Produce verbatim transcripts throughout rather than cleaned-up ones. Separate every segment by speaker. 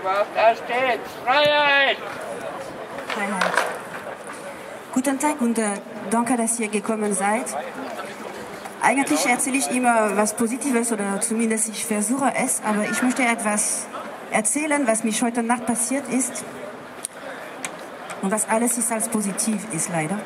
Speaker 1: was da steht. Freiheit!
Speaker 2: Freiheit. Guten Tag und äh, danke, dass ihr gekommen seid. Eigentlich erzähle ich immer was Positives oder zumindest ich versuche es, aber ich möchte etwas erzählen, was mich heute Nacht passiert ist und was alles ist als positiv ist, leider.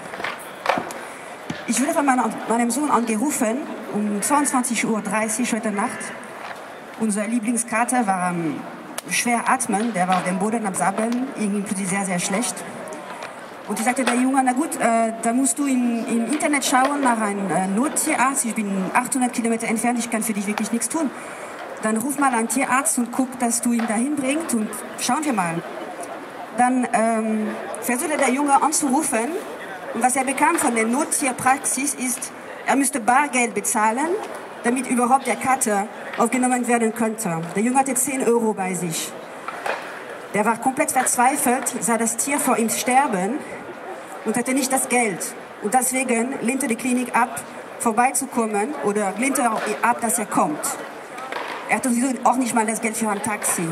Speaker 2: Ich wurde von meinem, meinem Sohn angerufen um zweiundzwanzig Uhr dreißig heute Nacht. Unser Lieblingskater war am schwer atmen, der war auf dem Boden am Sabbeln, irgendwie plötzlich sehr, sehr schlecht. Und ich sagte der Junge, na gut, äh, da musst du in, im Internet schauen nach einem äh, Nottierarzt. Ich bin achthundert Kilometer entfernt, ich kann für dich wirklich nichts tun. Dann ruf mal einen Tierarzt und guck, dass du ihn dahin bringst und schauen wir mal. Dann ähm, versuchte der Junge anzurufen und was er bekam von der Nottierpraxis ist, er müsste Bargeld bezahlen, damit überhaupt der Kater aufgenommen werden könnte. Der Junge hatte zehn Euro bei sich. Der war komplett verzweifelt, sah das Tier vor ihm sterben und hatte nicht das Geld. Und deswegen lehnte die Klinik ab, vorbeizukommen oder lehnte ab, dass er kommt. Er hatte sowieso auch nicht mal das Geld für ein Taxi.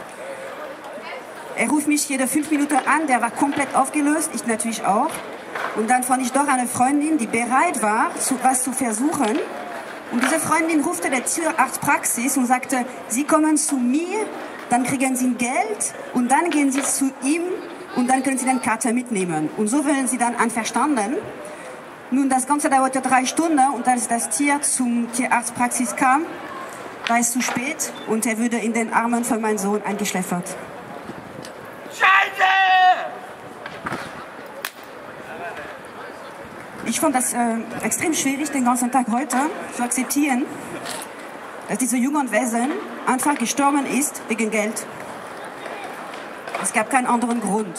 Speaker 2: Er ruft mich jede fünf Minuten an, der war komplett aufgelöst, ich natürlich auch. Und dann fand ich doch eine Freundin, die bereit war, was zu versuchen. Und diese Freundin rufte der Tierarztpraxis und sagte, Sie kommen zu mir, dann kriegen Sie Geld und dann gehen Sie zu ihm und dann können Sie den Kater mitnehmen. Und so werden Sie dann einverstanden. Nun, das Ganze dauerte drei Stunden und als das Tier zum Tierarztpraxis kam, war es zu spät und er wurde in den Armen von meinem Sohn eingeschläfert.
Speaker 1: Scheiße!
Speaker 2: Ich fand das äh, extrem schwierig, den ganzen Tag heute zu akzeptieren, dass dieser junge Wesen einfach gestorben ist wegen Geld. Es gab keinen anderen Grund.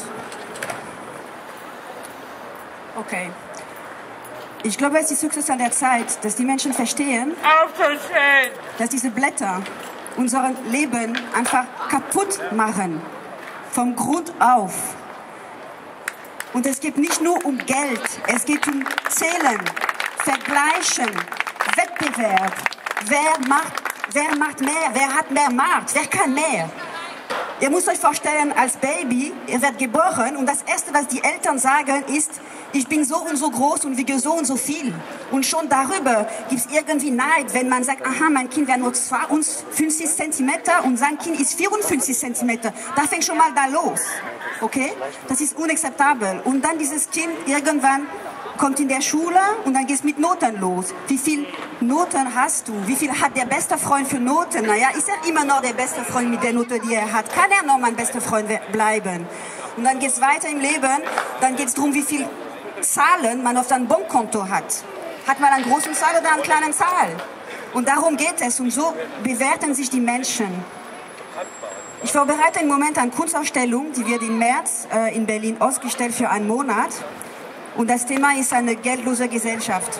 Speaker 2: Okay. Ich glaube, es ist höchstens an der Zeit, dass die Menschen verstehen,
Speaker 1: Aufzustehen!
Speaker 2: dass diese Blätter unser Leben einfach kaputt machen. Vom Grund auf. Und es geht nicht nur um Geld, es geht um Zählen, Vergleichen, Wettbewerb. Wer macht, wer macht mehr? Wer hat mehr Macht? Wer kann mehr? Ihr müsst euch vorstellen, als Baby, ihr werdet geboren und das Erste, was die Eltern sagen, ist, ich bin so und so groß und wiege so und so viel. Und schon darüber gibt es irgendwie Neid, wenn man sagt, aha, mein Kind wäre nur zweiundfünfzig Zentimeter und sein Kind ist vierundfünfzig Zentimeter. Da fängt schon mal da los. Okay? Das ist unakzeptabel. Und dann dieses Kind irgendwann kommt in der Schule und dann geht es mit Noten los. Wie viele Noten hast du? Wie viel hat der beste Freund für Noten? Naja, ist er immer noch der beste Freund mit der Note, die er hat? Kann er noch mein bester Freund bleiben? Und dann geht es weiter im Leben, dann geht es darum, wie viel Zahlen man auf seinem Bankkonto hat. Hat man einen großen Zahl oder einen kleinen Zahl? Und darum geht es und so bewerten sich die Menschen. Ich vorbereite im Moment eine Kunstausstellung, die wird im März äh, in Berlin ausgestellt für einen Monat. Und das Thema ist eine geldlose Gesellschaft.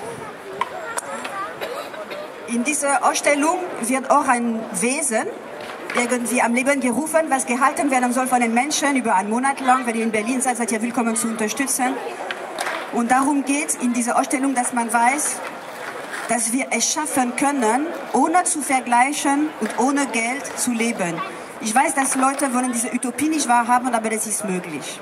Speaker 2: In dieser Ausstellung wird auch ein Wesen irgendwie am Leben gerufen, was gehalten werden soll von den Menschen über einen Monat lang. Wenn ihr in Berlin seid, seid ihr willkommen zu unterstützen. Und darum geht es in dieser Ausstellung, dass man weiß, dass wir es schaffen können, ohne zu vergleichen und ohne Geld zu leben. Ich weiß, dass Leute wollen diese Utopie nicht wahrhaben, aber das ist möglich.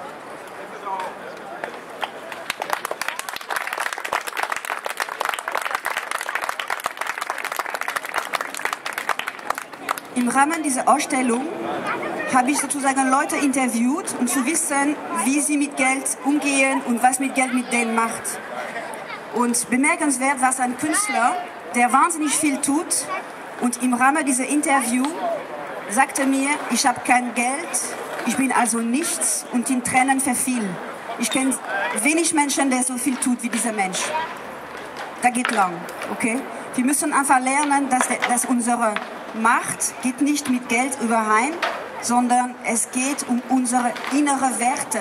Speaker 2: Im Rahmen dieser Ausstellung habe ich sozusagen Leute interviewt, um zu wissen, wie sie mit Geld umgehen und was mit Geld mit denen macht. Und bemerkenswert war es ein Künstler, der wahnsinnig viel tut und im Rahmen dieser Interview sagte mir, ich habe kein Geld, ich bin also nichts und in Tränen verfiel. Ich kenne wenig Menschen, der so viel tut wie dieser Mensch. Da geht lang, okay? Wir müssen einfach lernen, dass, dass unsere Macht geht nicht mit Geld überein, sondern es geht um unsere inneren Werte.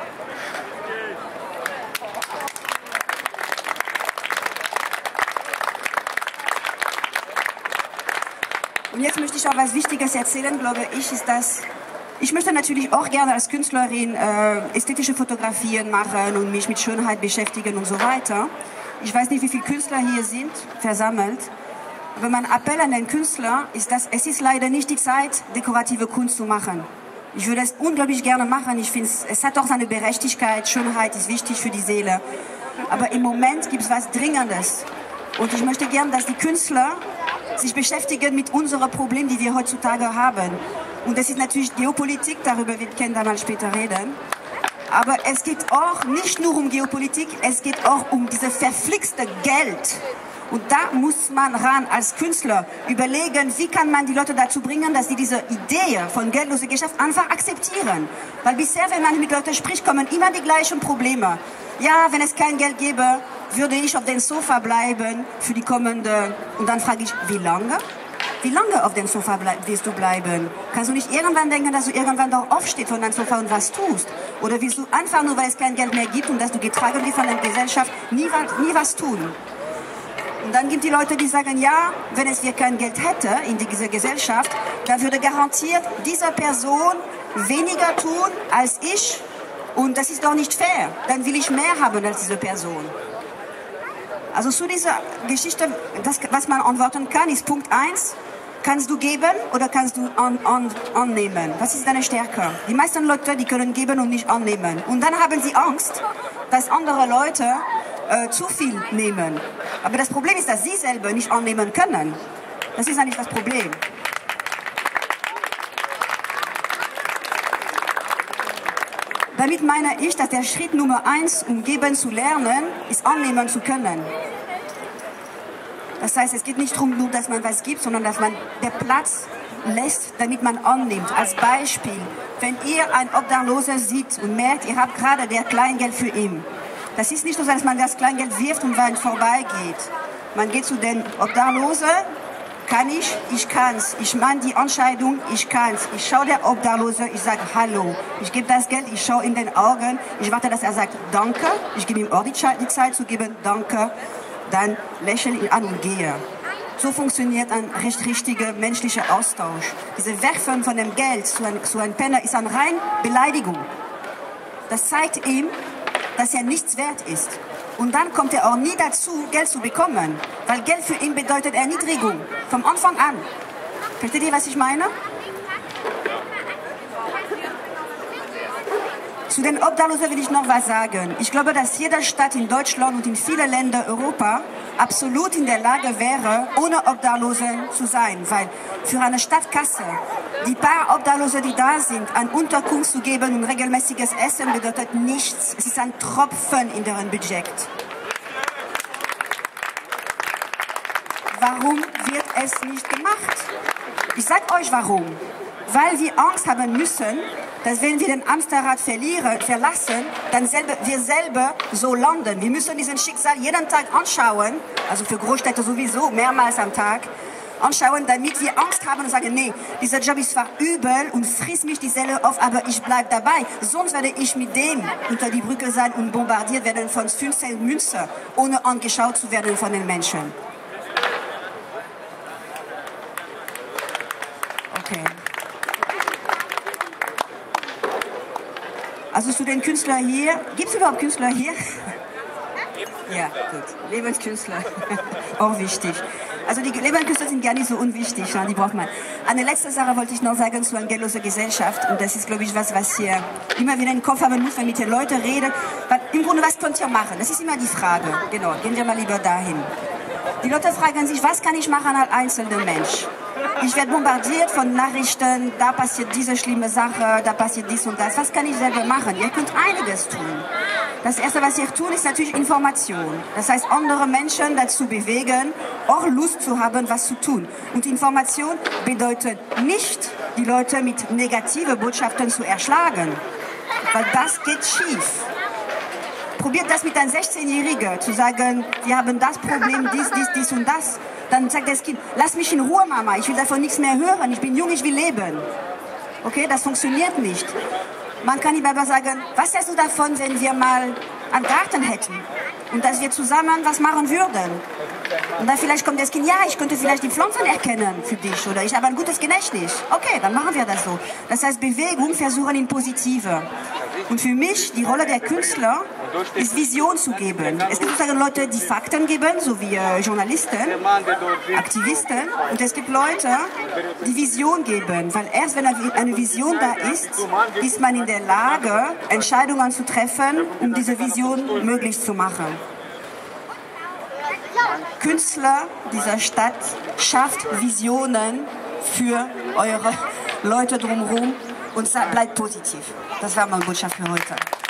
Speaker 2: Und jetzt möchte ich auch was Wichtiges erzählen, glaube ich, ist das, ich möchte natürlich auch gerne als Künstlerin äh, ästhetische Fotografien machen und mich mit Schönheit beschäftigen und so weiter. Ich weiß nicht, wie viele Künstler hier sind, versammelt. Aber mein Appell an den Künstler ist, dass es ist leider nicht die Zeit, dekorative Kunst zu machen. Ich würde es unglaublich gerne machen. Ich finde, es hat auch seine Berechtigkeit. Schönheit ist wichtig für die Seele. Aber im Moment gibt es was Dringendes. Und ich möchte gerne, dass die Künstler sich beschäftigen mit unseren Problemen, die wir heutzutage haben. Und das ist natürlich Geopolitik, darüber wird Ken dann mal später reden. Aber es geht auch nicht nur um Geopolitik, es geht auch um dieses verflixte Geld. Und da muss man ran als Künstler überlegen, wie kann man die Leute dazu bringen, dass sie diese Idee von geldloser Geschäft einfach akzeptieren. Weil bisher, wenn man mit Leuten spricht, kommen immer die gleichen Probleme. Ja, wenn es kein Geld gäbe, würde ich auf dem Sofa bleiben für die kommende... Und dann frage ich, wie lange? Wie lange auf dem Sofa willst du bleiben? Kannst du nicht irgendwann denken, dass du irgendwann doch aufstehst von deinem Sofa und was tust? Oder willst du einfach nur, weil es kein Geld mehr gibt und dass du getragen wirst von der Gesellschaft, nie, nie was tun? Und dann gibt es die Leute, die sagen, ja, wenn es wir kein Geld hätte in dieser Gesellschaft, dann würde garantiert diese Person weniger tun als ich. Und das ist doch nicht fair. Dann will ich mehr haben als diese Person. Also zu dieser Geschichte, das, was man antworten kann, ist Punkt eins. Kannst du geben oder kannst du an, an, annehmen? Was ist deine Stärke? Die meisten Leute, die können geben und nicht annehmen. Und dann haben sie Angst, dass andere Leute äh, zu viel nehmen. Aber das Problem ist, dass sie selber nicht annehmen können. Das ist eigentlich das Problem. Damit meine ich, dass der Schritt Nummer eins, um geben zu lernen, ist annehmen zu können. Das heißt, es geht nicht darum, nur, dass man was gibt, sondern dass man den Platz lässt, damit man annimmt. Als Beispiel, wenn ihr einen Obdachlosen seht und merkt, ihr habt gerade der Kleingeld für ihn. Das ist nicht so, dass man das Kleingeld wirft und dann vorbeigeht. Man geht zu den Obdachlosen, kann ich, ich kann's. Ich meine die Entscheidung, ich kann's. Ich schaue der Obdachlose, ich sage Hallo. Ich gebe das Geld, ich schaue in den Augen, ich warte, dass er sagt Danke. Ich gebe ihm auch die Zeit zu geben, Danke. Dann lächle ihn an und gehe. So funktioniert ein recht richtiger menschlicher Austausch. Diese Werfen von dem Geld zu einem, zu einem Penner ist eine reine Beleidigung. Das zeigt ihm, dass er nichts wert ist. Und dann kommt er auch nie dazu, Geld zu bekommen. Weil Geld für ihn bedeutet Erniedrigung. Vom Anfang an. Versteht ihr, was ich meine? Zu den Obdachlosen will ich noch was sagen. Ich glaube, dass jede Stadt in Deutschland und in vielen Ländern Europa absolut in der Lage wäre, ohne Obdachlosen zu sein. Weil für eine Stadtkasse, die paar Obdachlose, die da sind, an Unterkunft zu geben und regelmäßiges Essen bedeutet nichts. Es ist ein Tropfen in deren Budget. Warum wird es nicht gemacht? Ich sage euch warum. Weil wir Angst haben müssen, dass wenn wir den Amsterrad verlieren, verlassen, dann selber, wir selber so landen. Wir müssen diesen Schicksal jeden Tag anschauen, also für Großstädte sowieso, mehrmals am Tag, anschauen, damit wir Angst haben und sagen, nee, dieser Job ist zwar übel und frisst mich die Seele auf, aber ich bleibe dabei. Sonst werde ich mit dem unter die Brücke sein und bombardiert werden von fünfzehn Münzen, ohne angeschaut zu werden von den Menschen. Okay. Also zu den Künstlern hier. Gibt es überhaupt Künstler hier? Ja, gut. Lebenskünstler. Auch wichtig. Also die Lebenskünstler sind gar nicht so unwichtig, die braucht man. Eine letzte Sache wollte ich noch sagen zu einer geldlosen Gesellschaft. Und das ist, glaube ich, was, was ihr immer wieder im Kopf haben muss, wenn mit den Leuten redet. Weil im Grunde, was könnt ihr machen? Das ist immer die Frage. Genau, gehen wir mal lieber dahin. Die Leute fragen sich, was kann ich machen als einzelner Mensch? Ich werde bombardiert von Nachrichten, da passiert diese schlimme Sache, da passiert dies und das. Was kann ich selber machen? Ihr könnt einiges tun. Das Erste, was ihr tun, ist natürlich Information. Das heißt, andere Menschen dazu bewegen, auch Lust zu haben, was zu tun. Und Information bedeutet nicht, die Leute mit negativen Botschaften zu erschlagen. Weil das geht schief. Probiert das mit einem sechzehnjährigen, zu sagen, wir haben das Problem, dies, dies, dies und das. Dann sagt das Kind, lass mich in Ruhe, Mama, ich will davon nichts mehr hören, ich bin jung, ich will leben. Okay, das funktioniert nicht. Man kann ihm aber sagen, was hältst du davon, wenn wir mal einen Garten hätten und dass wir zusammen was machen würden? Und dann vielleicht kommt das Kind, ja, ich könnte vielleicht die Pflanzen erkennen für dich oder ich habe ein gutes Gedächtnis. Okay, dann machen wir das so. Das heißt, Bewegung versuchen in Positive. Und für mich, die Rolle der Künstler ist Vision zu geben. Es gibt sozusagen Leute, die Fakten geben, so wie äh, Journalisten, Aktivisten. Und es gibt Leute, die Vision geben. Weil erst wenn eine Vision da ist, ist man in der Lage, Entscheidungen zu treffen, um diese Vision möglich zu machen. Künstler dieser Stadt schafft Visionen für eure Leute drumherum und bleibt positiv. Das war meine Botschaft für heute.